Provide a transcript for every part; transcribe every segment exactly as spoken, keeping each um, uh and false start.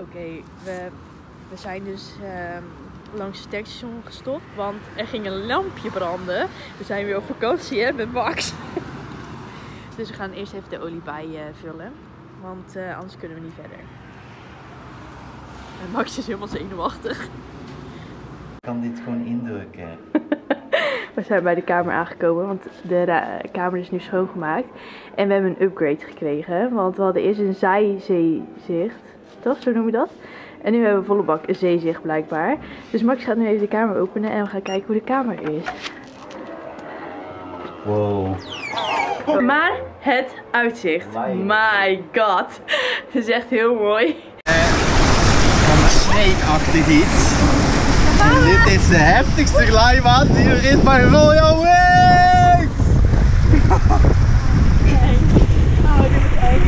Oké, okay, we, we zijn dus uh, langs het tankstation gestopt, want er ging een lampje branden. We zijn weer op vakantie, hè, met Max. Dus we gaan eerst even de olie bijvullen, uh, want uh, anders kunnen we niet verder. En Max is helemaal zenuwachtig. Ik kan dit gewoon indrukken. We zijn bij de kamer aangekomen, want de kamer is nu schoongemaakt. En we hebben een upgrade gekregen, want we hadden eerst een zijzeezicht, toch? Zo noem je dat? En nu hebben we volle bak een zeezicht blijkbaar. Dus Max gaat nu even de kamer openen en we gaan kijken hoe de kamer is. Wow. Maar het uitzicht, my god. Het is echt heel mooi. Uh, van Snake-achtig iets. Dit is de heftigste glijbaan die er is bij Royal Wings! Oh, dit is eng.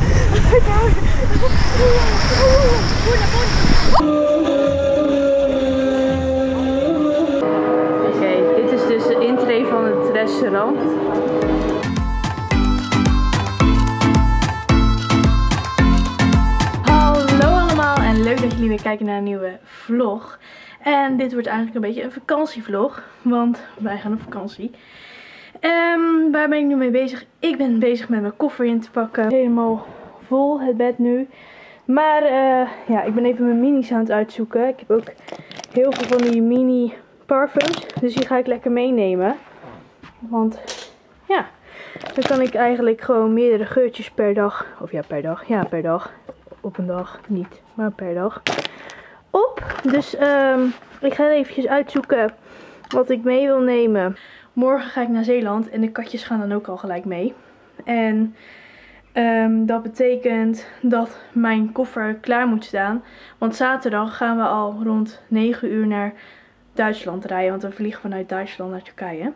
Oké, dit is dus de intree van het restaurant. Hallo allemaal en leuk dat jullie weer kijken naar een nieuwe vlog. En dit wordt eigenlijk een beetje een vakantievlog, want wij gaan op vakantie. Um, waar ben ik nu mee bezig? Ik ben bezig met mijn koffer in te pakken. Helemaal vol het bed nu. Maar uh, ja, ik ben even mijn minis aan het uitzoeken. Ik heb ook heel veel van die mini parfums, dus die ga ik lekker meenemen. Want ja, dan kan ik eigenlijk gewoon meerdere geurtjes per dag, of ja per dag, ja per dag, op een dag niet, maar per dag. Op. Dus um, ik ga eventjes uitzoeken wat ik mee wil nemen. Morgen ga ik naar Zeeland en de katjes gaan dan ook al gelijk mee. En um, dat betekent dat mijn koffer klaar moet staan. Want zaterdag gaan we al rond negen uur naar Duitsland rijden. Want we vliegen vanuit Duitsland naar Turkije.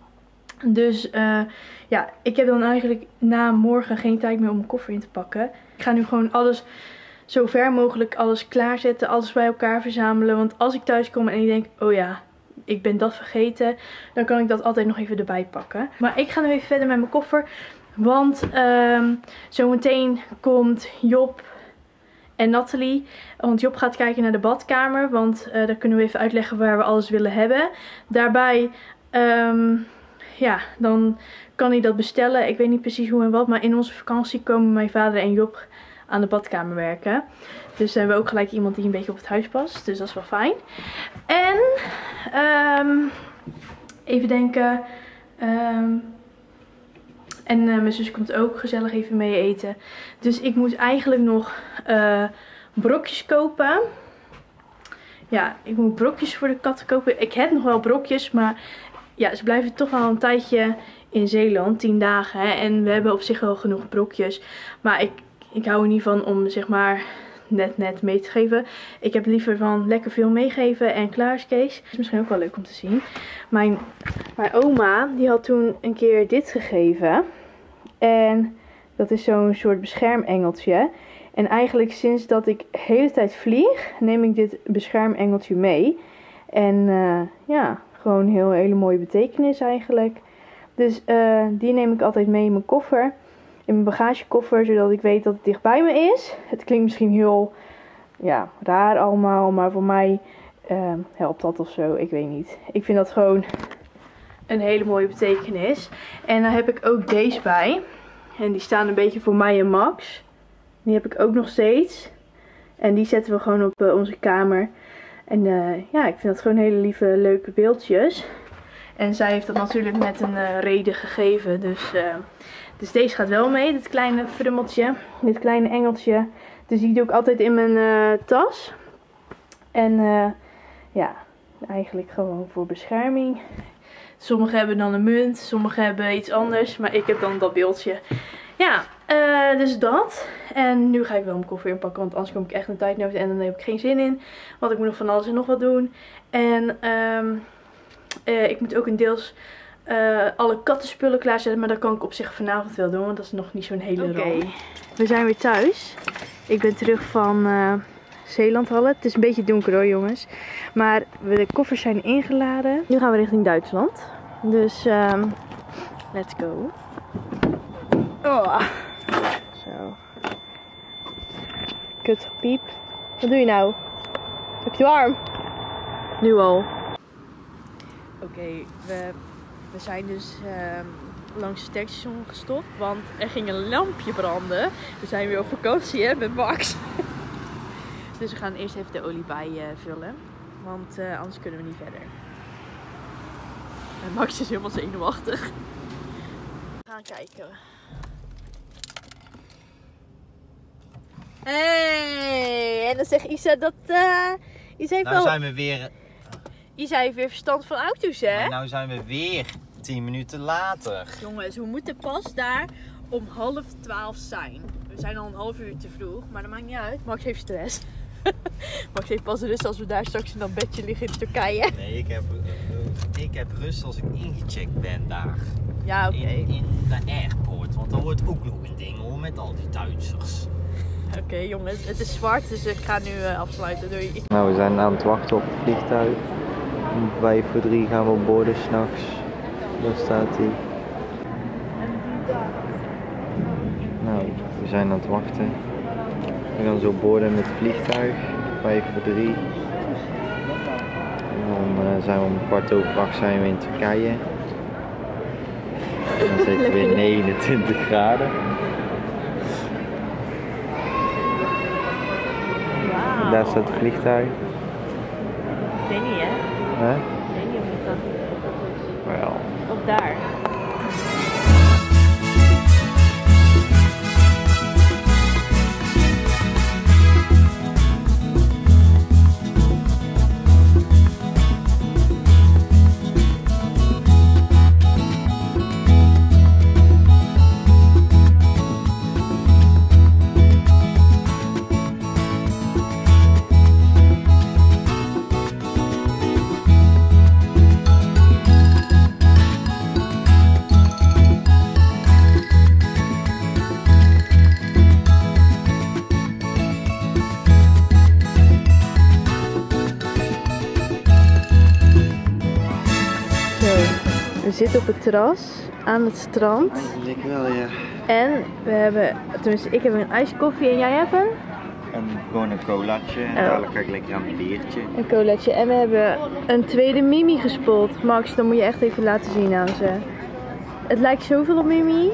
Dus uh, ja, ik heb dan eigenlijk na morgen geen tijd meer om mijn koffer in te pakken. Ik ga nu gewoon alles... zo ver mogelijk alles klaarzetten, alles bij elkaar verzamelen. Want als ik thuis kom en ik denk, oh ja, ik ben dat vergeten, dan kan ik dat altijd nog even erbij pakken. Maar ik ga nu even verder met mijn koffer. Want um, zometeen komt Job en Nathalie. Want Job gaat kijken naar de badkamer. Want uh, daar kunnen we even uitleggen waar we alles willen hebben. Daarbij, um, ja, dan kan hij dat bestellen. Ik weet niet precies hoe en wat. Maar in onze vakantie komen mijn vader en Job aan de badkamer werken. Dus hebben we ook gelijk iemand die een beetje op het huis past. Dus dat is wel fijn. En um, even denken. Um, en uh, mijn zus komt ook gezellig even mee eten. Dus ik moet eigenlijk nog uh, brokjes kopen. Ja, ik moet brokjes voor de katten kopen. Ik heb nog wel brokjes, maar ja, ze blijven toch wel een tijdje in Zeeland. tien dagen. Hè? En we hebben op zich wel genoeg brokjes. Maar ik Ik hou er niet van om zeg maar net net mee te geven. Ik heb liever van lekker veel meegeven en klaar is Kees. Dat is misschien ook wel leuk om te zien. Mijn, mijn oma die had toen een keer dit gegeven. En dat is zo'n soort beschermengeltje. En eigenlijk sinds dat ik de hele tijd vlieg neem ik dit beschermengeltje mee. En uh, ja, gewoon een heel hele mooie betekenis eigenlijk. Dus uh, die neem ik altijd mee in mijn koffer. In mijn bagagekoffer, zodat ik weet dat het dicht bij me is. Het klinkt misschien heel ja, raar allemaal, maar voor mij uh, helpt dat of zo. Ik weet niet. Ik vind dat gewoon een hele mooie betekenis. En dan heb ik ook deze bij. En die staan een beetje voor mij en Max. Die heb ik ook nog steeds. En die zetten we gewoon op uh, onze kamer. En uh, ja, ik vind dat gewoon hele lieve, leuke beeldjes. En zij heeft dat natuurlijk met een uh, reden gegeven. Dus... Uh, Dus deze gaat wel mee, dit kleine frummeltje, dit kleine engeltje. Dus die doe ik altijd in mijn uh, tas. En uh, ja, eigenlijk gewoon voor bescherming. Sommigen hebben dan een munt, sommigen hebben iets anders. Maar ik heb dan dat beeldje. Ja, uh, dus dat. En nu ga ik wel mijn koffer inpakken, want anders kom ik echt een tijdnood en dan heb ik geen zin in. Want ik moet nog van alles en nog wat doen. En um, uh, ik moet ook een deels... Uh, alle kattenspullen klaarzetten, maar dat kan ik op zich vanavond wel doen, want dat is nog niet zo'n hele rol. Oké, we zijn weer thuis. Ik ben terug van uh, Zeelandhallen. Het is een beetje donker hoor jongens. Maar de koffers zijn ingeladen. Nu gaan we richting Duitsland. Dus, um, let's go. Oh. Zo. Kut gepiep. Wat doe je nou? Heb je warm? Nu al. Oké, okay, we, we zijn dus uh, langs het tankstation gestopt, want er ging een lampje branden. We zijn weer op vakantie hè, met Max. Dus we gaan eerst even de olie bij uh, vullen, want uh, anders kunnen we niet verder. En Max is helemaal zenuwachtig. We gaan kijken. Hey, en dan zegt Isa dat uh, Isa heeft nou wel... zijn we weer... Isa heeft weer verstand van auto's, hè? En nou zijn we weer tien minuten later. Jongens, we moeten pas daar om half twaalf zijn. We zijn al een half uur te vroeg, maar dat maakt niet uit. Max heeft stress. Max heeft pas rust als we daar straks in dat bedje liggen in Turkije. Nee, ik heb, uh, ik heb rust als ik ingecheckt ben daar. Ja, oké. Okay. In, in de airport, want dat wordt ook nog een ding hoor, met al die Duitsers. Oké okay, jongens, het is zwart, dus ik ga nu uh, afsluiten. Doei. Nou, we zijn aan het wachten op het vliegtuig. Om vijf voor drie gaan we boorden s'nachts. Daar staat hij. Nou, we zijn aan het wachten. We gaan zo boorden met het vliegtuig. vijf voor drie. En dan uh, zijn we om kwart over acht zijn we in Turkije. En dan zitten we weer negenentwintig graden. Wow. Daar staat het vliegtuig. Ik weet niet hè? Huh? Ik weet niet of het dat is. Wel. Of daar. We zitten op het terras aan het strand. Eigenlijk wel, ja. En we hebben, tenminste ik heb een ijskoffie en jij hebt een? En gewoon een colaatje en oh. dadelijk ga ik lekker aan een biertje. Een colaatje. En we hebben een tweede Mimi gespot. Max, dat moet je echt even laten zien aan ze. Het lijkt zoveel op Mimi.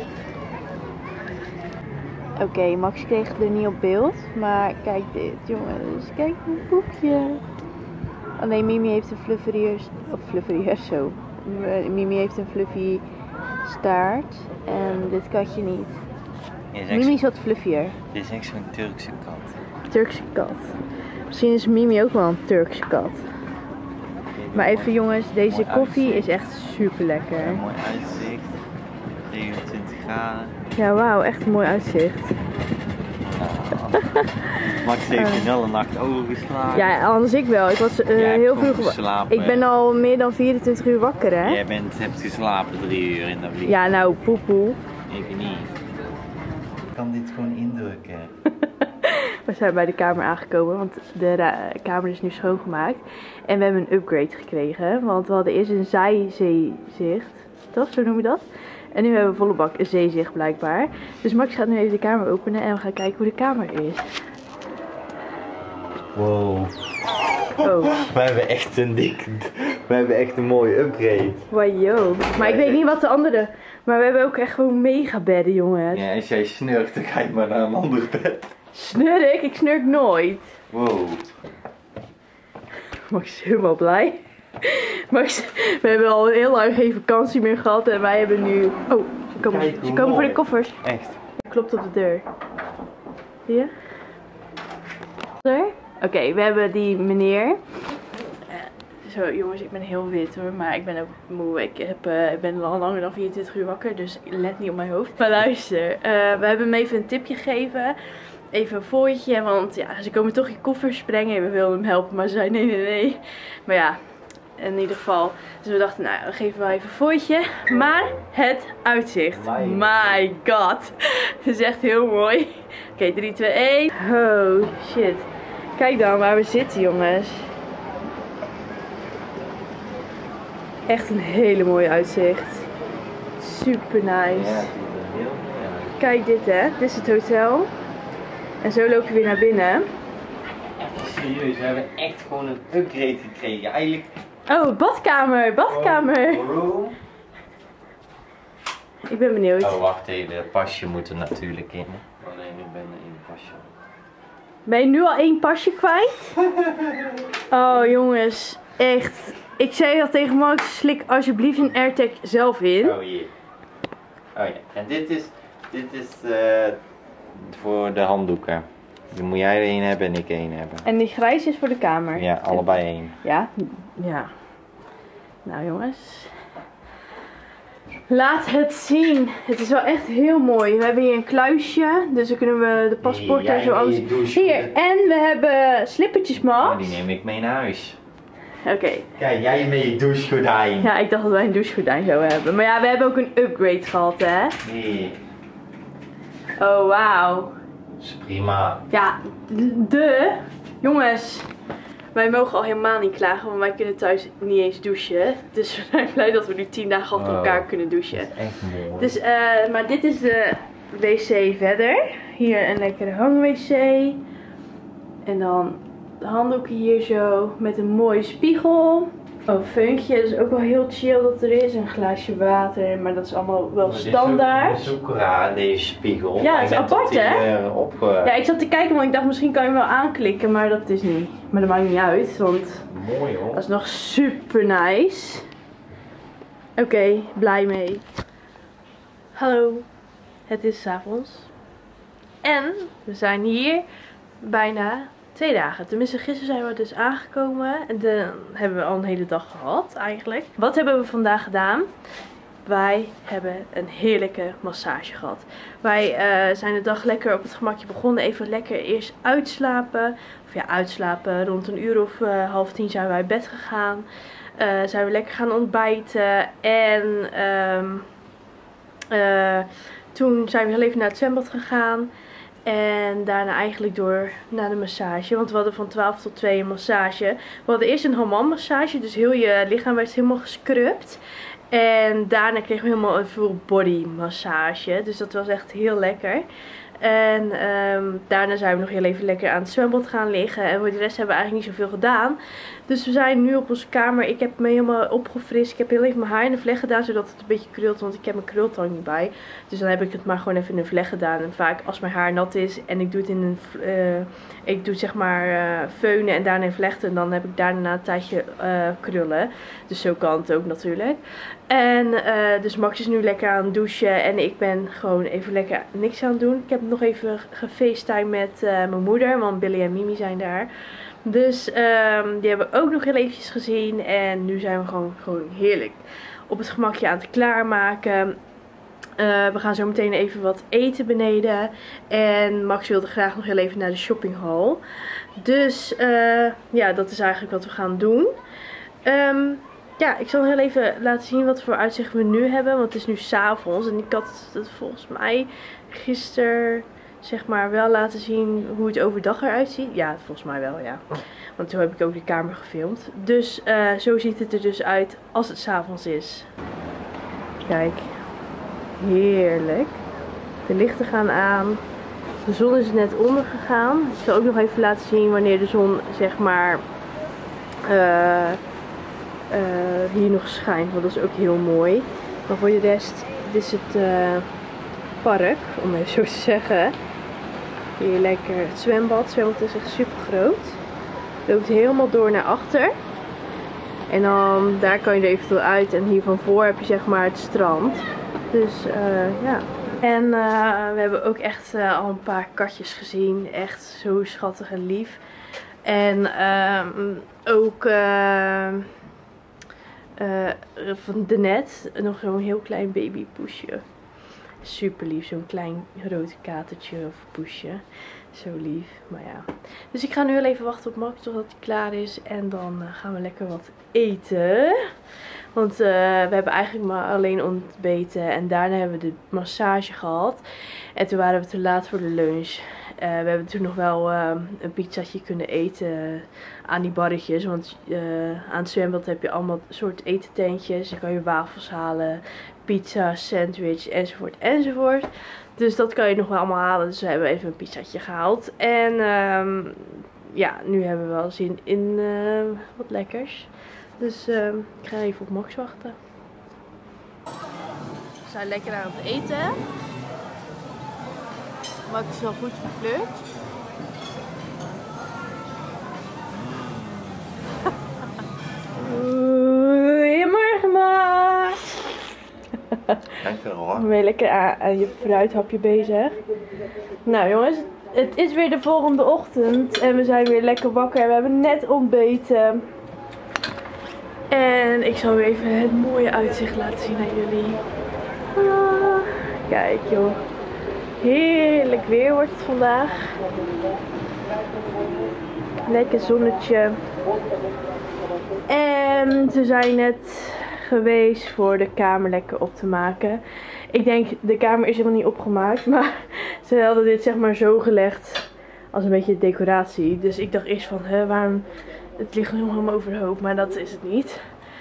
Oké, okay, Max kreeg het er niet op beeld. Maar kijk dit, jongens. Kijk mijn boekje. Alleen Mimi heeft een flufferier, of flufferier zo. Mimi heeft een fluffy staart en dit katje niet. Mimi is wat fluffier. Dit is echt zo'n Turkse kat. Turkse kat. Misschien is Mimi ook wel een Turkse kat. Maar even jongens, deze koffie is echt super lekker. Ja, mooi uitzicht. drieëntwintig graden. Ja, wauw, echt een mooi uitzicht. Oh. Max heeft een hele nacht overgeslagen. Ja, anders ik wel. Ik was uh, heel vroeg geslapen. Ik ben al meer dan vierentwintig uur wakker, hè? Jij bent, hebt geslapen drie uur in dat vliegtuig. Ja, nou, poepoe. Ik niet. Ik kan dit gewoon indrukken. We zijn bij de kamer aangekomen, want de kamer is nu schoongemaakt. En we hebben een upgrade gekregen, want we hadden eerst een zijzeezicht. Toch? Zo noem je dat? En nu hebben we volle bak een zeezicht blijkbaar. Dus Max gaat nu even de kamer openen en we gaan kijken hoe de kamer is. Wow. Oh. We hebben echt een dik, we hebben echt een mooie upgrade. Wajo. Maar ik weet niet wat de andere, maar we hebben ook echt gewoon mega bedden, jongens. Ja, als jij snurkt, dan ga je maar naar een ander bed. Snurk? Ik snurk nooit. Wow. Max is helemaal blij. Max, we hebben al heel lang geen vakantie meer gehad en wij hebben nu... Oh, ze komen, Kijk, ze komen voor de mooi. koffers. Echt. Klopt op de deur. Zie je? Oké, okay, we hebben die meneer. Uh, zo jongens, ik ben heel wit hoor, maar ik ben ook moe. Ik, heb, uh, ik ben al langer dan vierentwintig uur wakker, dus let niet op mijn hoofd. Maar luister, uh, we hebben hem even een tipje gegeven. Even een fooitje, want ja, ze komen toch je koffers brengen. We wilden hem helpen, maar ze zei nee, nee, nee. Maar ja, in ieder geval. Dus we dachten, nou, we geven wel even een fooitje. Maar het uitzicht. My god. Het is echt heel mooi. Oké, okay, drie, twee, één. Oh, shit. Kijk dan waar we zitten, jongens. Echt een hele mooie uitzicht. Super nice. Kijk dit, hè. Dit is het hotel. En zo loop je weer naar binnen. serieus, we hebben echt gewoon een upgrade gekregen. Eigenlijk... Oh, badkamer, badkamer. Room. Ik ben benieuwd. Oh, wacht even, het pasje moet er natuurlijk in. Alleen ik ben er één pasje. Ben je nu al één pasje kwijt? Oh jongens, echt. Ik zei al tegen Max, slik alsjeblieft een AirTag zelf in. Oh hier. Oh ja, en dit is, dit is uh, voor de handdoeken. Die moet jij er één hebben en ik één hebben. En die grijs is voor de kamer. Ja, allebei één. Ja, ja. Nou jongens. Laat het zien. Het is wel echt heel mooi. We hebben hier een kluisje. Dus dan kunnen we de paspoort en zo alles. Hier. En we hebben slippertjes, Max. Oh, die neem ik mee naar huis. Oké. Okay. Kijk, jij met je douchegordijn. Ja, ik dacht dat wij een douchegordijn zouden hebben. Maar ja, we hebben ook een upgrade gehad, hè. Nee. Oh, wauw. Dat is prima. Ja, de. Jongens. Wij mogen al helemaal niet klagen, want wij kunnen thuis niet eens douchen. Dus we zijn blij dat we nu tien dagen achter elkaar oh, kunnen douchen. Dat is echt mooi. Dus, uh, maar dit is de wc verder. Hier een lekkere hang-wc. En dan de handdoeken hier zo met een mooie spiegel. Oh, een feuntje. Dat is ook wel heel chill dat er is. Een glaasje water, maar dat is allemaal wel maar standaard. Dat is ook raar, deze spiegel. Ja, het is apart, die, hè? Uh, opge... Ja, ik zat te kijken, want ik dacht misschien kan je hem wel aanklikken, maar dat is niet. Maar dat maakt niet uit, want mooi hoor. Dat is nog super nice. Oké, okay, blij mee. Hallo, het is 's avonds. En we zijn hier bijna twee dagen. Tenminste, gisteren zijn we dus aangekomen. En dan hebben we al een hele dag gehad eigenlijk. Wat hebben we vandaag gedaan? Wij hebben een heerlijke massage gehad. Wij uh, zijn de dag lekker op het gemakje begonnen. Even lekker eerst uitslapen. Of ja, uitslapen. Rond een uur of uh, half tien zijn we uit bed gegaan. Uh, zijn we lekker gaan ontbijten. En um, uh, toen zijn we heel even naar het zwembad gegaan. En daarna eigenlijk door naar de massage. Want we hadden van twaalf tot twee een massage. We hadden eerst een hammam massage. Dus heel je lichaam werd helemaal gescrubt. En daarna kregen we helemaal een full body massage. Dus dat was echt heel lekker. En um, daarna zijn we nog heel even lekker aan het zwembad gaan liggen. En voor de rest hebben we eigenlijk niet zoveel gedaan. Dus we zijn nu op onze kamer. Ik heb me helemaal opgefrist. Ik heb heel even mijn haar in de vleg gedaan. Zodat het een beetje krult. Want ik heb mijn krultang niet bij. Dus dan heb ik het maar gewoon even in de vleg gedaan. En vaak als mijn haar nat is. En ik doe het in een... Uh, ik doe zeg maar uh, feunen en daarna in vlechten. Dan heb ik daarna een tijdje uh, krullen. Dus zo kan het ook natuurlijk. En uh, dus Max is nu lekker aan het douchen. En ik ben gewoon even lekker niks aan het doen. Ik heb nog even gefacetimed met uh, mijn moeder. Want Billy en Mimi zijn daar. Dus um, die hebben we ook nog heel eventjes gezien. En nu zijn we gewoon, gewoon heerlijk op het gemakje aan het klaarmaken. Uh, we gaan zo meteen even wat eten beneden. En Max wilde graag nog heel even naar de shoppinghal. Dus uh, ja, dat is eigenlijk wat we gaan doen. Um, ja, ik zal heel even laten zien wat voor uitzicht we nu hebben. Want het is nu 's avonds. En ik had het volgens mij gisteren zeg maar wel laten zien hoe het overdag eruit ziet. Ja, volgens mij wel, ja. Want toen heb ik ook de kamer gefilmd. Dus uh, zo ziet het er dus uit als het 's avonds is. Kijk. Heerlijk. De lichten gaan aan. De zon is net ondergegaan. Ik zal ook nog even laten zien wanneer de zon zeg maar uh, uh, hier nog schijnt. Want dat is ook heel mooi. Maar voor de rest, dit is het uh, park, om even zo te zeggen. Hier lekker het zwembad. Het zwembad is echt super groot. Loopt helemaal door naar achter. En dan daar kan je er eventueel uit. En hier van voor heb je zeg maar het strand. Dus uh, ja. En uh, we hebben ook echt uh, al een paar katjes gezien. Echt zo schattig en lief. En uh, ook uh, uh, van de net nog zo'n heel klein babypoesje. Super lief, zo'n klein rood katertje of poesje. Zo lief, maar ja. Dus ik ga nu heel even wachten op Max totdat hij klaar is. En dan uh, gaan we lekker wat eten. Want uh, we hebben eigenlijk maar alleen ontbeten. En daarna hebben we de massage gehad. En toen waren we te laat voor de lunch. Uh, we hebben toen nog wel uh, een pizzatje kunnen eten aan die barretjes. Want uh, aan het zwembad heb je allemaal soort etententjes. Dan kan je wafels halen, pizza, sandwich enzovoort enzovoort. Dus dat kan je nog wel allemaal halen. Dus we hebben even een pizzatje gehaald. En um, ja, nu hebben we wel zin in uh, wat lekkers. Dus uh, ik ga even op Max wachten. We zijn lekker aan het eten. Max is al goed verkleurd. Goedemorgen, Max. Dankjewel. Ben je lekker aan, aan je fruithapje bezig? Nou jongens, het is weer de volgende ochtend en we zijn weer lekker wakker. We hebben net ontbeten. En ik zal weer even het mooie uitzicht laten zien aan jullie. Ah, kijk joh. Heerlijk weer wordt het vandaag. Lekker zonnetje. En we zijn net geweest voor de kamer lekker op te maken. Ik denk, de kamer is helemaal niet opgemaakt, maar ze hadden dit zeg maar zo gelegd als een beetje decoratie. Dus ik dacht eerst van, hè, waarom, het ligt helemaal overhoop, maar dat is het niet.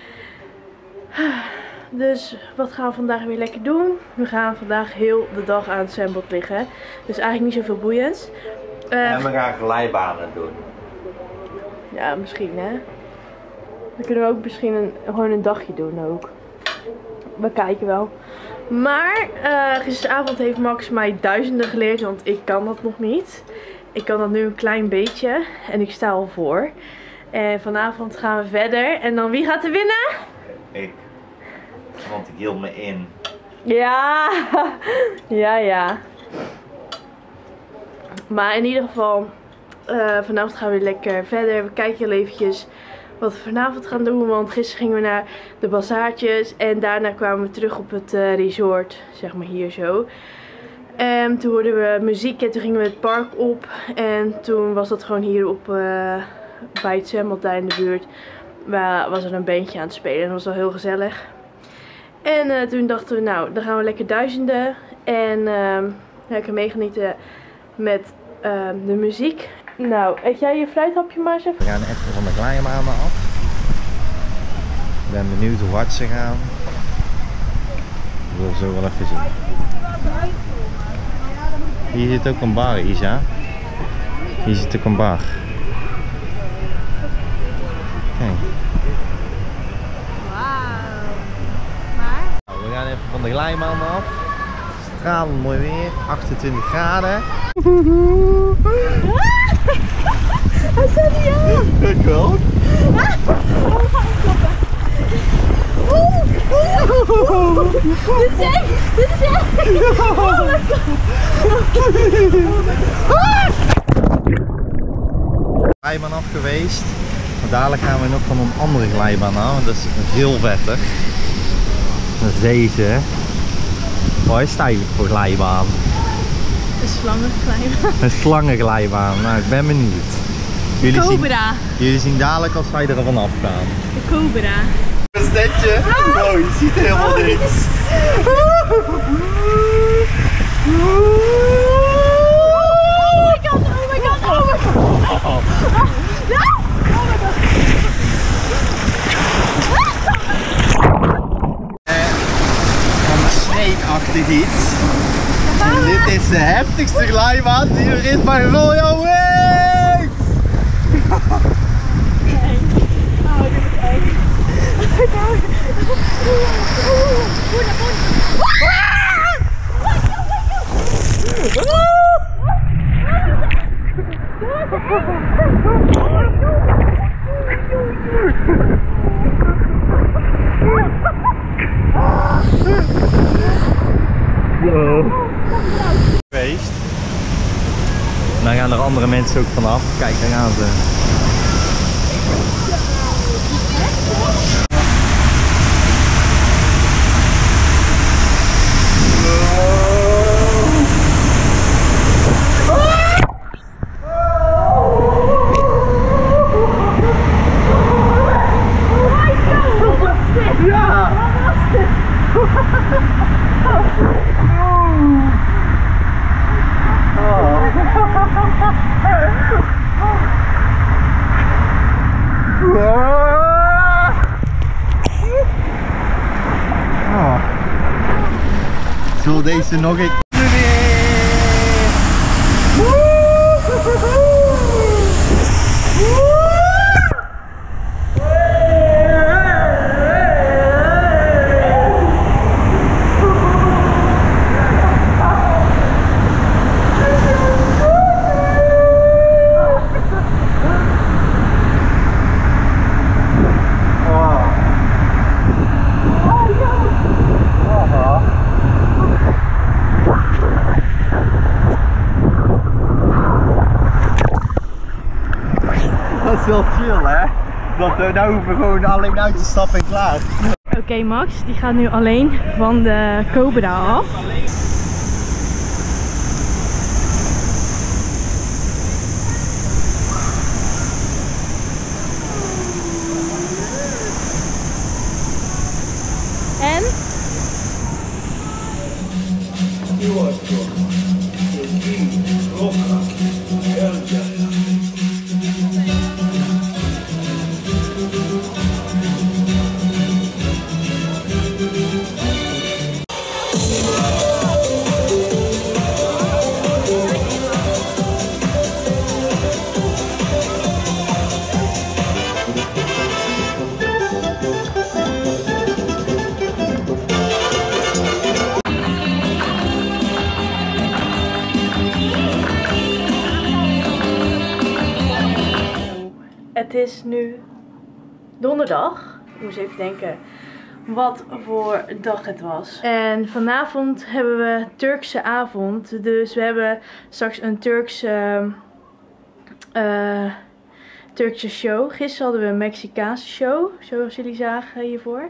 Dus wat gaan we vandaag weer lekker doen? We gaan vandaag heel de dag aan het zwembad liggen. Dus eigenlijk niet zoveel boeiends. Uh, en we gaan glijbanen doen. Ja, misschien hè. Dan kunnen we ook misschien een, gewoon een dagje doen ook. We kijken wel. Maar uh, gisteravond heeft Max mij duizenden geleerd, want ik kan dat nog niet. Ik kan dat nu een klein beetje en ik sta al voor. En vanavond gaan we verder. En dan wie gaat er winnen? Ik. Want ik hield me in. Ja, ja, ja. Maar in ieder geval, uh, vanavond gaan we weer lekker verder. We kijken heel eventjes wat we vanavond gaan doen, want gisteren gingen we naar de bazaartjes en daarna kwamen we terug op het uh, resort, zeg maar hier zo. En toen hoorden we muziek en toen gingen we het park op en toen was dat gewoon hier op, uh, bij het zwembad daar in de buurt, waar was er een bandje aan het spelen en dat was wel heel gezellig. En uh, toen dachten we, nou, dan gaan we lekker duizenden en uh, lekker meegenieten met uh, de muziek. Nou, eet jij je fruithapje maar eens even? We gaan even van de glijbanen af. Ik ben benieuwd hoe hard ze gaan. We zullen zo wel even zien. Hier zit ook een bar, Isa. Hier zit ook een bar. Kijk. Wauw. Maar? Nou, we gaan even van de glijbanen af. Stralend mooi weer, achtentwintig graden. Hij staat niet aan! Ik wel. Oh, ga ik klappen. Oeh, oeh. Dit is echt, dit is echt. Oh my god. Glijbaan af geweest. Maar dadelijk gaan we nog van een andere glijbaan aan, want dat is veel vetter. Dat is deze. Wat is het eigenlijk voor glijbaan? Een slangenglijbaan. Een slangenglijbaan. Nou, ik ben benieuwd. Jullie Cobra. Zien, jullie zien dadelijk als wij er vanaf gaan. De Cobra. Wat is ditje? Wow, je ziet helemaal niks. Oh my god, oh my god, oh my god. Oh my god. Van een snake-achtig iets. En dit is de heftigste glijbaan die er is bij Royal Wings! Nee. Oh, dit is eng. Geweest. En dan gaan er andere mensen ook vanaf. Kijk, daar gaan ze. Zullen deze nog een Dat is wel chill, hè? Dat we nou hoeven gewoon alleen uit te stappen en klaar. Oké, okay, Max die gaat nu alleen van de Cobra af. En? Het is nu donderdag. Ik moest even denken wat voor dag het was. En vanavond hebben we Turkse avond. Dus we hebben straks een Turkse, uh, Turkse show. Gisteren hadden we een Mexicaanse show, zoals jullie zagen hiervoor.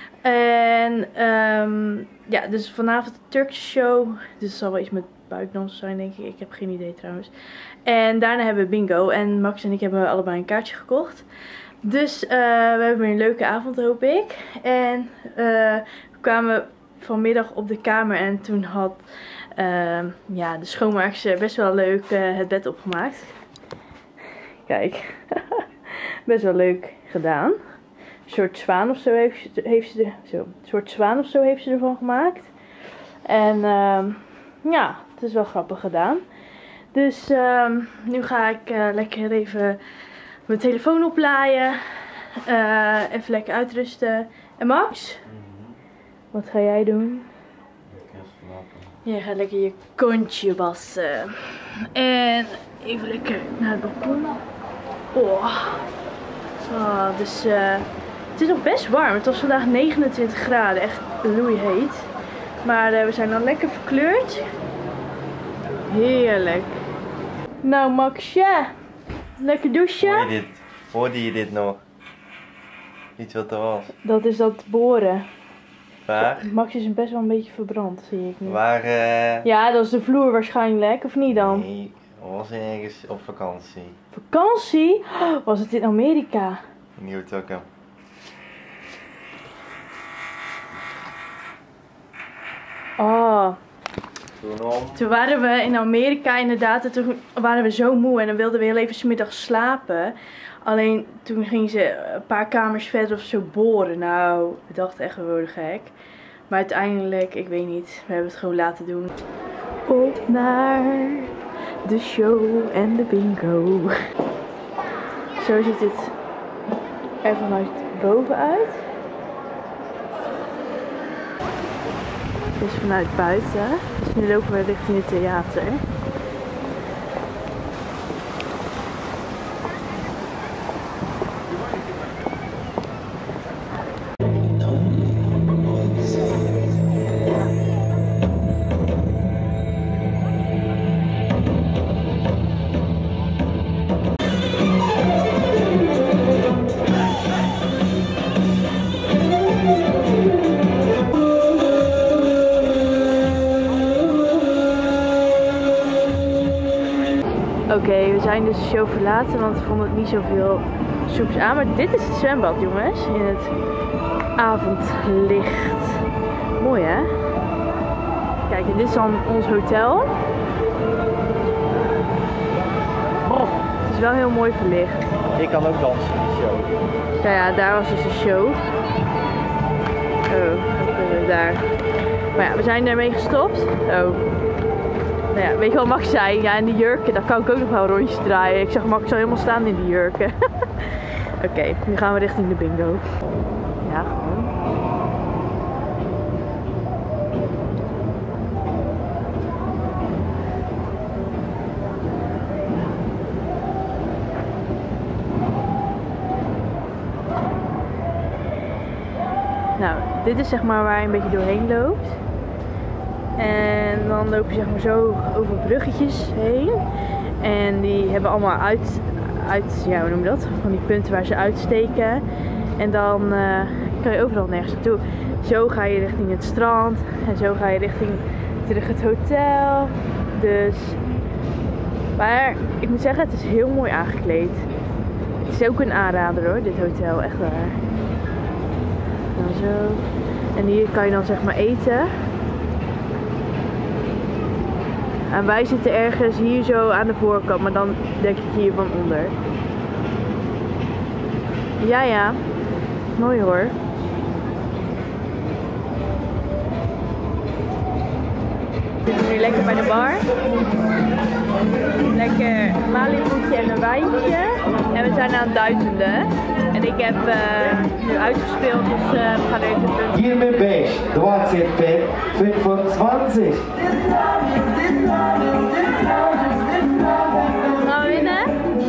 En um, ja, dus vanavond de Turkse show. Dus het zal wel iets met buikdansen zijn, denk ik. Ik heb geen idee trouwens. En daarna hebben we bingo. En Max en ik hebben allebei een kaartje gekocht. Dus uh, we hebben weer een leuke avond, hoop ik. En uh, we kwamen vanmiddag op de kamer. En toen had uh, ja, de schoonmaakster best wel leuk uh, het bed opgemaakt. Kijk. Best wel leuk gedaan. Een soort zwaan of zo heeft ze, heeft ze, zo, een soort zwaan of zo heeft ze ervan gemaakt. En uh, ja, het is wel grappig gedaan. Dus uh, nu ga ik uh, lekker even mijn telefoon oplaaien. Uh, even lekker uitrusten. En Max? Mm-hmm. Wat ga jij doen? Jij gaat lekker je kontje wassen. En even lekker naar het balkon. Oh. Oh, dus uh, het is nog best warm. Het was vandaag negenentwintig graden. Echt loeiheet. Maar uh, we zijn dan lekker verkleurd. Heerlijk. Nou Maxje, lekker douchen. Hoorde je dit, hoorde je dit nog? Iets wat er was? Dat is dat boren. Waar? Max is best wel een beetje verbrand, zie ik nu. Waar? Uh... Ja, dat is de vloer waarschijnlijk, of niet dan? Nee, was ergens op vakantie. Vakantie? Was het in Amerika? In Nieuw-Tokkum. Oh. Toen om. Toen waren we in Amerika inderdaad en toen waren we zo moe en dan wilden we heel even 's middags slapen. Alleen toen gingen ze een paar kamers verder of zo boren. Nou, we dachten echt we worden gek. Maar uiteindelijk, ik weet niet, we hebben het gewoon laten doen. Op naar de show en de bingo. Zo ziet het er vanuit bovenuit. Dus vanuit buiten. Dus nu lopen we richting het theater. Oké, okay, we zijn dus de show verlaten, want we vonden het niet zoveel soeps aan. Maar dit is het zwembad, jongens. In het avondlicht. Mooi, hè? Kijk, en dit is dan ons hotel. Oh, het is wel heel mooi verlicht. Ik kan ook dansen in de show. Ja, ja, daar was dus de show. Oh, wat daar. Maar ja, we zijn ermee gestopt. Oh. Nou ja, weet je wat Max zei? Ja, in die jurken, daar kan ik ook nog wel rondjes draaien. Ik zag Max al helemaal staan in die jurken. Oké, okay, nu gaan we richting de bingo. Ja, gewoon. Nou, dit is zeg maar waar je een beetje doorheen loopt. En dan loop je zeg maar zo over bruggetjes heen. En die hebben allemaal uit, uit, ja, hoe noem je dat? Van die punten waar ze uitsteken. En dan uh, kan je overal nergens naartoe. Zo ga je richting het strand. En zo ga je richting terug het hotel. Dus... Maar ik moet zeggen, het is heel mooi aangekleed. Het is ook een aanrader hoor, dit hotel. Echt waar. Dan zo. En hier kan je dan zeg maar eten. En wij zitten ergens hier zo aan de voorkant, maar dan denk ik hier van onder. Ja, ja. Mooi hoor. We zitten nu lekker bij de bar. Lekker Malibu'tje en een wijntje. En we zijn aan het duizenden. En ik heb uh, nu uitgespeeld, dus uh, we gaan even punten. Hier met beige, twintig pin, vijfentwintig. Gaan we winnen?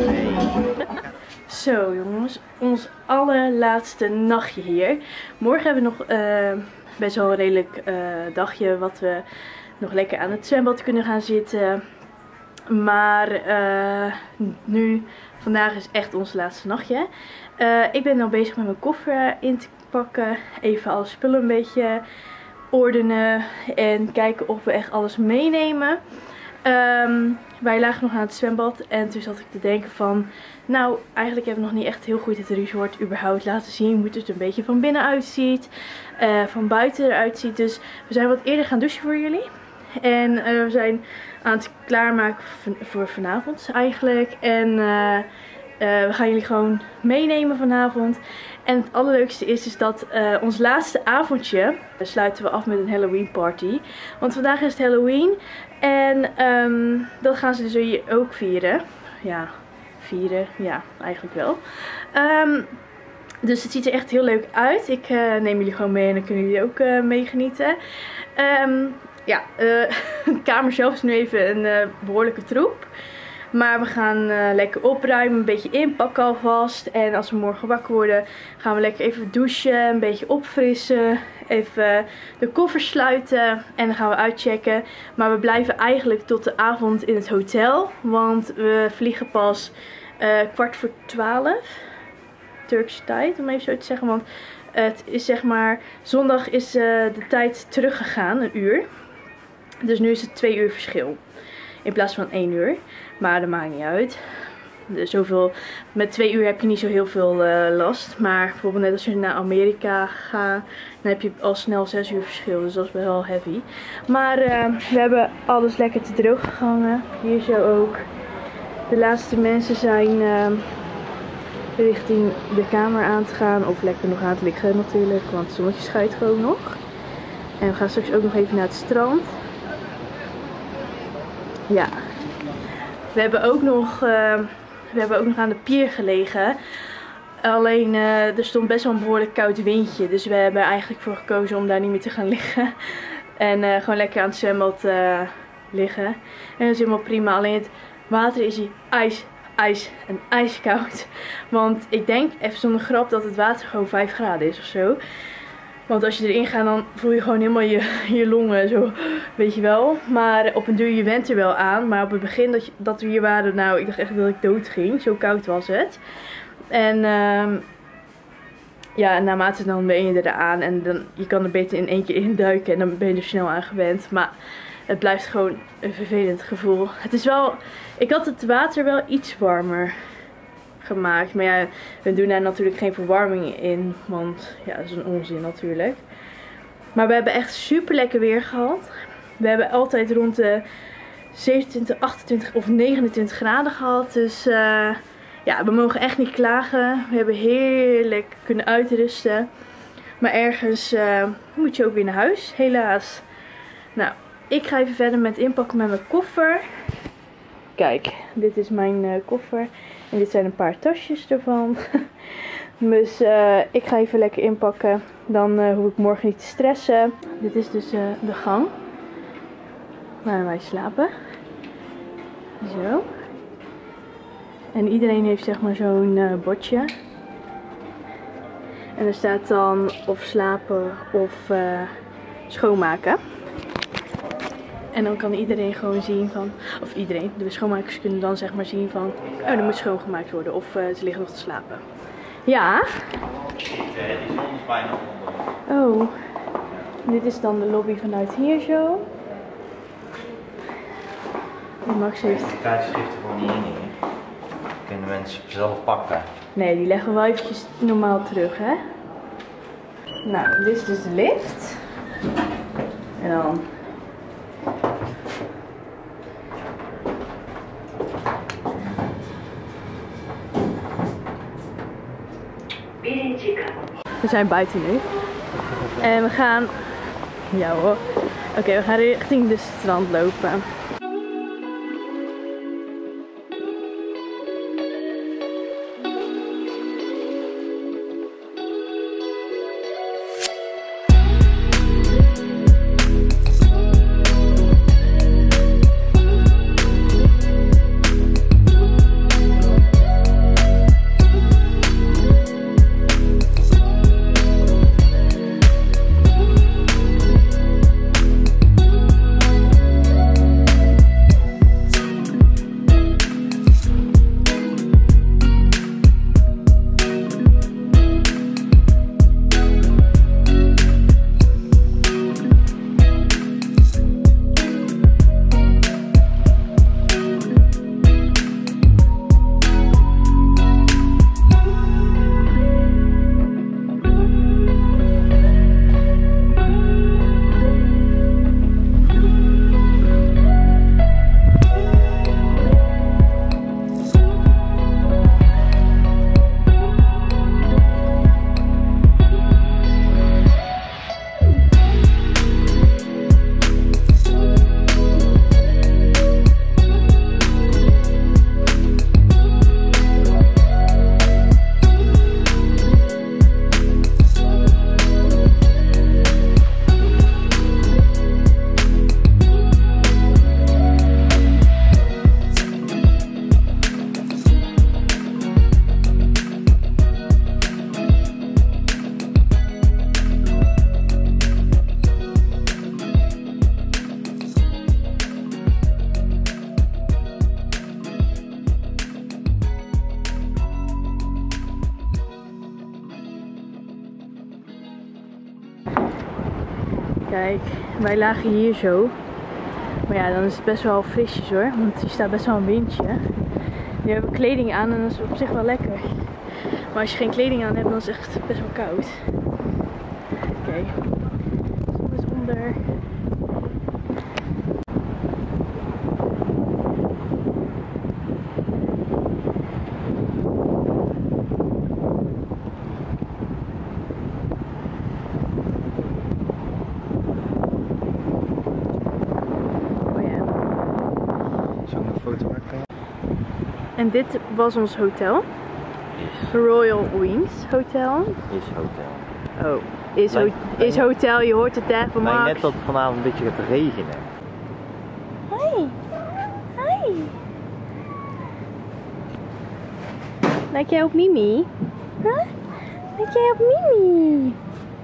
Zo jongens, ons allerlaatste nachtje hier. Morgen hebben we nog uh, best wel een redelijk uh, dagje wat we nog lekker aan het zwembad kunnen gaan zitten. Maar uh, nu, vandaag is echt ons laatste nachtje. Uh, ik ben nu bezig met mijn koffer in te pakken. Even alle spullen een beetje ordenen. En kijken of we echt alles meenemen. Um, wij lagen nog aan het zwembad. En toen zat ik te denken van... Nou, eigenlijk hebben we nog niet echt heel goed het resort überhaupt laten zien. Hoe het er een beetje van binnen uitziet. Uh, van buiten eruit ziet. Dus we zijn wat eerder gaan douchen voor jullie. En uh, we zijn aan het klaarmaken voor vanavond eigenlijk. En uh, uh, we gaan jullie gewoon meenemen vanavond. En het allerleukste is, is dat uh, ons laatste avondje sluiten we af met een Halloween party. Want vandaag is het Halloween. En um, dat gaan ze dus hier ook vieren. Ja, vieren. Ja, eigenlijk wel. Um, dus het ziet er echt heel leuk uit. Ik uh, neem jullie gewoon mee en dan kunnen jullie ook uh, meegenieten. Um, Ja, uh, de kamer zelf is nu even een uh, behoorlijke troep. Maar we gaan uh, lekker opruimen, een beetje inpakken alvast. En als we morgen wakker worden, gaan we lekker even douchen, een beetje opfrissen. Even de koffer sluiten en dan gaan we uitchecken. Maar we blijven eigenlijk tot de avond in het hotel. Want we vliegen pas uh, kwart voor twaalf. Turkse tijd, om even zo te zeggen. Want uh, het is zeg maar, zondag is uh, de tijd teruggegaan, een uur. Dus nu is het twee uur verschil. In plaats van één uur. Maar dat maakt niet uit. Dus zoveel, met twee uur heb je niet zo heel veel uh, last. Maar bijvoorbeeld net als je naar Amerika gaat. Dan heb je al snel zes uur verschil. Dus dat is wel heavy. Maar uh, we hebben alles lekker te droog gehangen. Hier zo ook. De laatste mensen zijn uh, richting de kamer aan te gaan. Of lekker nog aan het liggen natuurlijk. Want het zonnetje schijnt gewoon nog. En we gaan straks ook nog even naar het strand. Ja, we hebben ook nog, uh, we hebben ook nog aan de pier gelegen. Alleen uh, er stond best wel een behoorlijk koud windje. Dus we hebben er eigenlijk voor gekozen om daar niet meer te gaan liggen. En uh, gewoon lekker aan het zwembad uh, liggen. En dat is helemaal prima. Alleen het water is hier ijs, ijs en ijskoud. Want ik denk, even zonder grap, dat het water gewoon vijf graden is of zo. Want als je erin gaat, dan voel je gewoon helemaal je, je longen, zo, weet je wel. Maar op een duur, je went er wel aan. Maar op het begin dat, je, dat we hier waren, nou, ik dacht echt dat ik dood ging. Zo koud was het. En um, ja, naarmate dan ben je eraan. En dan, je kan er beter in één keer induiken en dan ben je er snel aan gewend. Maar het blijft gewoon een vervelend gevoel. Het is wel, ik had het water wel iets warmer gemaakt. Maar ja, we doen daar natuurlijk geen verwarming in. Want ja, dat is een onzin natuurlijk. Maar we hebben echt super lekker weer gehad. We hebben altijd rond de zevenentwintig, achtentwintig of negenentwintig graden gehad. Dus uh, ja, we mogen echt niet klagen. We hebben heerlijk kunnen uitrusten. Maar ergens uh, moet je ook weer naar huis, helaas. Nou, ik ga even verder met inpakken met mijn koffer. Kijk, dit is mijn uh, koffer. En dit zijn een paar tasjes ervan. Dus uh, ik ga even lekker inpakken. Dan uh, hoef ik morgen niet te stressen. Dit is dus uh, de gang waar wij slapen. Zo. En iedereen heeft zeg maar zo'n uh, bordje. En er staat dan of slapen of uh, schoonmaken. En En dan kan iedereen gewoon zien van, of iedereen, de schoonmakers kunnen dan zeg maar zien van, oh, er moet schoongemaakt worden of uh, ze liggen nog te slapen. Ja. Die zon is bijna onder. Oh. Dit is dan de lobby vanuit hier zo. En Max heeft... De tijdschriften gewoon niet in hier. Kunnen mensen zelf pakken. Nee, die leggen we wel eventjes normaal terug, hè. Nou, dit is dus de lift. En dan... We zijn buiten nu. En we gaan... Ja hoor. Oké, okay, we gaan richting de strand lopen. Kijk, wij lagen hier zo. Maar ja, dan is het best wel frisjes hoor. Want hier staat best wel een windje. Nu hebben we kleding aan en dat is op zich wel lekker. Maar als je geen kleding aan hebt, dan is het echt best wel koud. Oké. Okay. De zon is onder. En dit was ons hotel. Is. Royal Wings Hotel. Is hotel. Oh, is, ho is hotel. Je hoort het daar van Max. Nee, net dat het vanavond een beetje gaat regenen. Hoi. Hoi. Lijk jij op Mimi? Huh? Lijk jij op Mimi?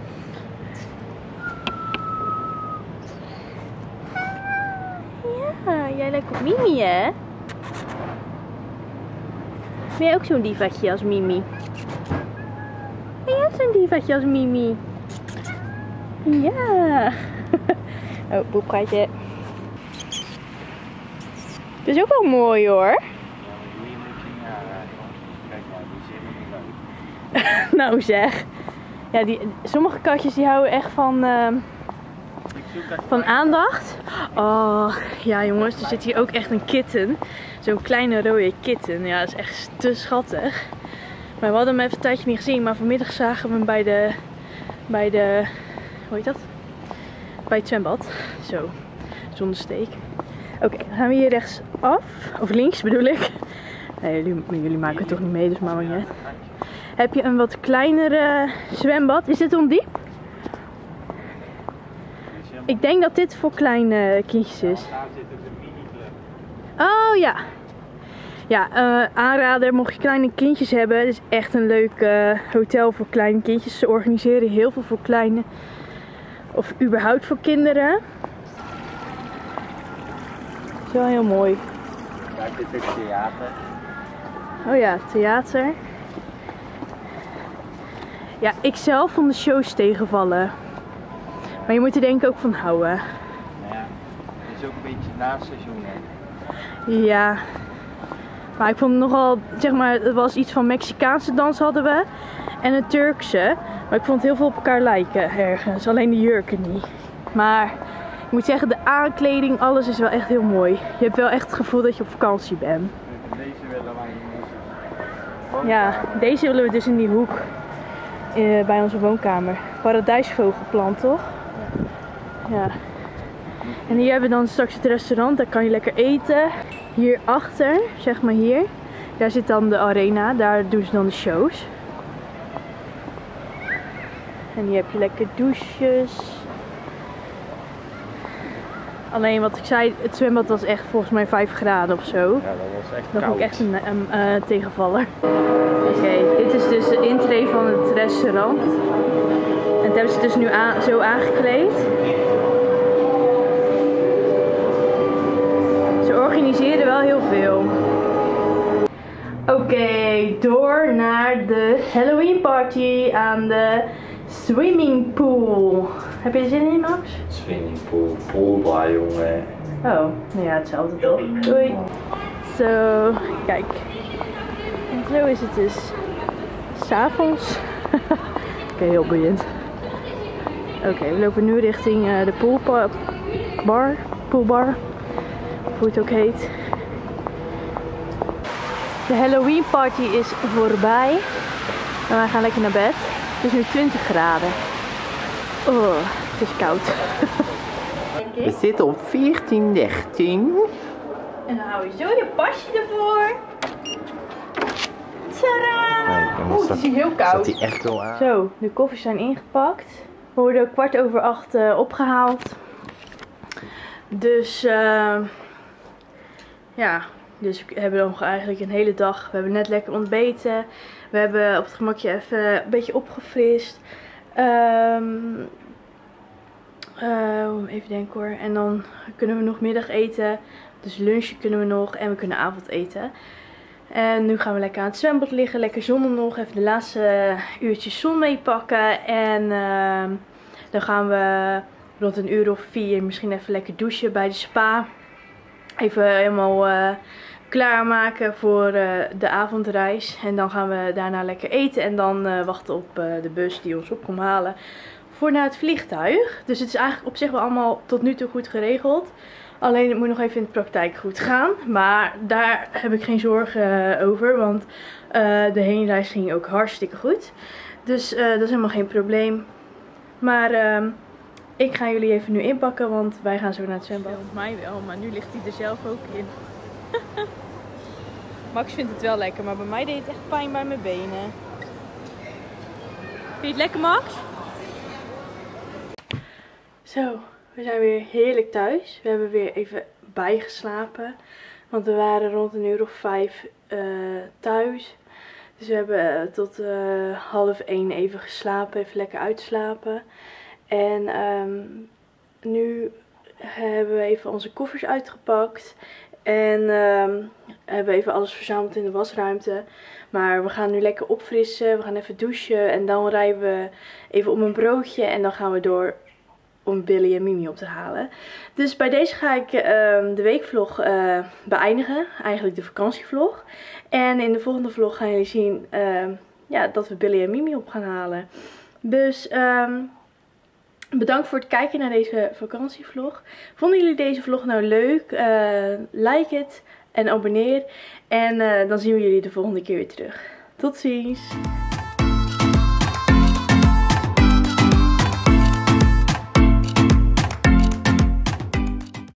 Ja, jij lijkt op Mimi hè? Ben jij ook zo'n divatje als Mimi? Ben jij ook zo'n divatje als Mimi? Ja. Oh, poepgaatje. Het is ook wel mooi hoor. Nou zeg. Ja, die, sommige katjes die houden echt van, uh, van aandacht. Oh, ja jongens, er zit hier ook echt een kitten. Zo'n kleine rode kitten. Ja, dat is echt te schattig. Maar we hadden hem even een tijdje niet gezien. Maar vanmiddag zagen we hem bij de, bij de, hoe heet dat? Bij het zwembad. Zo, zonder steek. Oké, okay, dan gaan we hier rechts af. Of links bedoel ik. Nee, jullie, jullie maken het toch niet mee, dus maakt niet uit. Heb je een wat kleinere zwembad? Is dit ondiep? Ik denk dat dit voor kleine kindjes is. Oh ja. Ja, uh, aanrader mocht je kleine kindjes hebben. Het is echt een leuk uh, hotel voor kleine kindjes. Ze organiseren heel veel voor kleine. Of überhaupt voor kinderen. is wel heel mooi. Kijk, dit is theater. Oh ja, theater. Ja, ik zelf vond de shows tegenvallen. Maar je moet er denk ik ook van houden. Nou ja, het is ook een beetje na seizoen, hè. Ja. Maar ik vond het nogal, zeg maar, het was iets van Mexicaanse dans hadden we. En een Turkse. Maar ik vond het heel veel op elkaar lijken ergens. Alleen de jurken niet. Maar ik moet zeggen, de aankleding, alles is wel echt heel mooi. Je hebt wel echt het gevoel dat je op vakantie bent. Deze willen wij in onze Ja, deze willen we dus in die hoek. Uh, bij onze woonkamer. Paradijsvogelplant, toch? Ja. En hier hebben we dan straks het restaurant. Daar kan je lekker eten. Hierachter, zeg maar hier. Daar zit dan de arena. Daar doen ze dan de shows. En hier heb je lekker douches. Alleen wat ik zei, het zwembad was echt volgens mij vijf graden of zo. Ja, dat was echt Dat koud. vond ik echt een, een uh, tegenvaller. Oké, okay, dit is dus de intree van het restaurant. En dat hebben ze dus nu aan, zo aangekleed. Ze organiseren wel heel veel. Oké, okay, door naar de Halloween party aan de swimmingpool. Heb je er zin in, Max? Swimmingpool, poolbar, jongen. Oh, nou ja, hetzelfde toch? Doei. Zo, kijk. En zo is het dus. 's Avonds. Oké, okay, heel boeiend. Oké, okay, we lopen nu richting uh, de poolbar. Bar, poolbar. Of hoe het ook heet. De Halloween party is voorbij. En wij gaan lekker naar bed. Het is nu twintig graden. Oh, het is koud. We zitten op veertien dertien. En dan hou je zo je pasje ervoor. Tadaa! Oeh, het is hier heel koud. Staat hij echt wel aan? Zo, de koffers zijn ingepakt. We worden ook kwart over acht uh, opgehaald. Dus, uh, ja, dus we hebben nog eigenlijk een hele dag. We hebben net lekker ontbeten. We hebben op het gemakje even een beetje opgefrist. Um, uh, even denken hoor. En dan kunnen we nog middag eten. Dus lunchen kunnen we nog en we kunnen avond eten. En nu gaan we lekker aan het zwembad liggen. Lekker zonnen nog. Even de laatste uurtjes zon meepakken. En uh, dan gaan we rond een uur of vier misschien even lekker douchen bij de spa. Even helemaal uh, klaarmaken voor uh, de avondreis. En dan gaan we daarna lekker eten. En dan uh, wachten op uh, de bus die ons op komt halen voor naar het vliegtuig. Dus het is eigenlijk op zich wel allemaal tot nu toe goed geregeld. Alleen het moet nog even in de praktijk goed gaan. Maar daar heb ik geen zorgen over. Want uh, de heenreis ging ook hartstikke goed. Dus uh, dat is helemaal geen probleem. Maar uh, ik ga jullie even nu inpakken. Want wij gaan zo naar het zwembad. Volgens mij wel, maar nu ligt hij er zelf ook in. Max vindt het wel lekker, maar bij mij deed het echt pijn bij mijn benen. Vind je het lekker, Max? Zo. We zijn weer heerlijk thuis. We hebben weer even bijgeslapen. Want we waren rond een uur of vijf uh, thuis. Dus we hebben uh, tot uh, half één even geslapen. Even lekker uitslapen. En um, nu hebben we even onze koffers uitgepakt. En um, hebben we even alles verzameld in de wasruimte. Maar we gaan nu lekker opfrissen. We gaan even douchen. En dan rijden we even om een broodje. En dan gaan we door om Billy en Mimi op te halen. Dus bij deze ga ik uh, de weekvlog uh, beëindigen. Eigenlijk de vakantievlog. En in de volgende vlog gaan jullie zien uh, ja, dat we Billy en Mimi op gaan halen. Dus um, bedankt voor het kijken naar deze vakantievlog. Vonden jullie deze vlog nou leuk? Uh, like het en abonneer. En uh, dan zien we jullie de volgende keer weer terug. Tot ziens!